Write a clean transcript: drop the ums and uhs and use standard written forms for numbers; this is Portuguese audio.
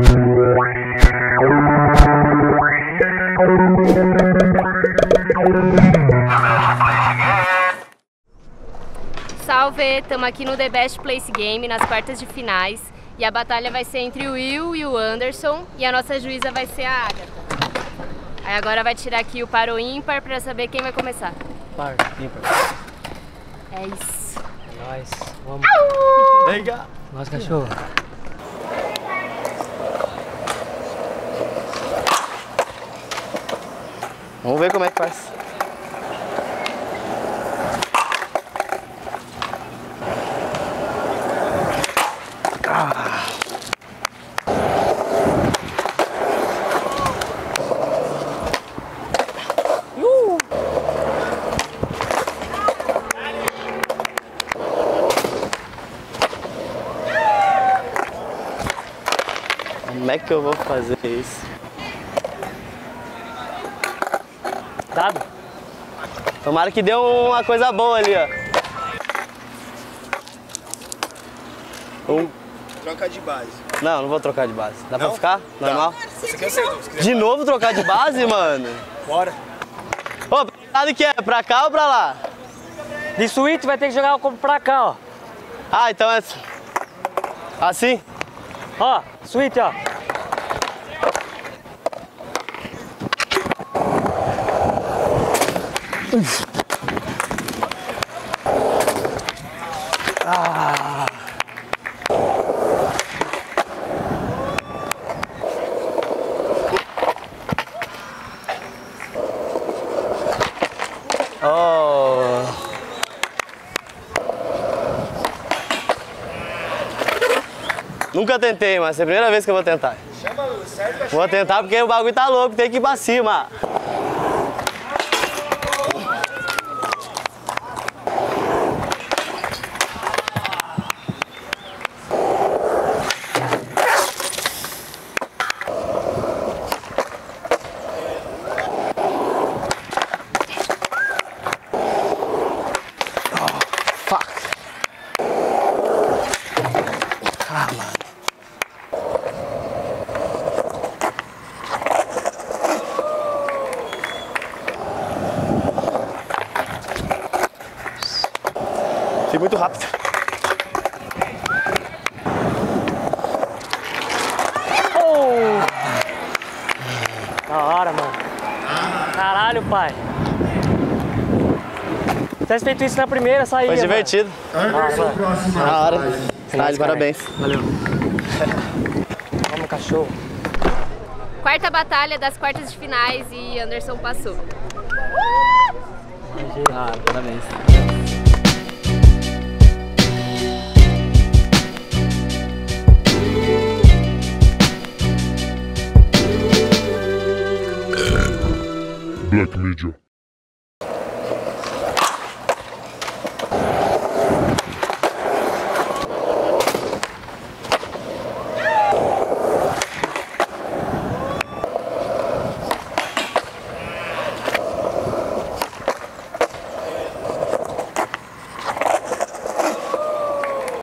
Salve, estamos aqui no The Best Place Game, nas quartas de finais. E a batalha vai ser entre o Will e o Anderson. E a nossa juíza vai ser a Agatha. Aí agora vai tirar aqui o par ou ímpar pra saber quem vai começar. Par, ímpar. É isso. É nóis. Vamos. Legal. Nossa, cachorro. Vamos ver como é que faz. Como é que eu vou fazer isso? Dado? Tomara que dê uma coisa boa ali, ó. Troca de base. Não vou trocar de base. Dá pra Não? ficar? Normal? Você quer ser? De novo trocar de base, mano? Bora. Ô, pra que lado que é? Pra cá ou pra lá? De suíte vai ter que jogar o combo pra cá, ó. Ah, então é assim? Ó, suíte, ó. Ah. Oh. Nunca tentei, mas é a primeira vez que eu vou tentar. Vou tentar porque o bagulho tá louco, tem que ir pra cima. Fui muito rápido. Oh! Da hora, mano. Caralho, pai. Se tivesse feito isso na primeira, saía. Foi divertido. Mano. Na hora. Sinais, parabéns. Valeu. Vamos, cachorro. Quarta batalha das quartas de finais e Anderson passou. Ah, parabéns.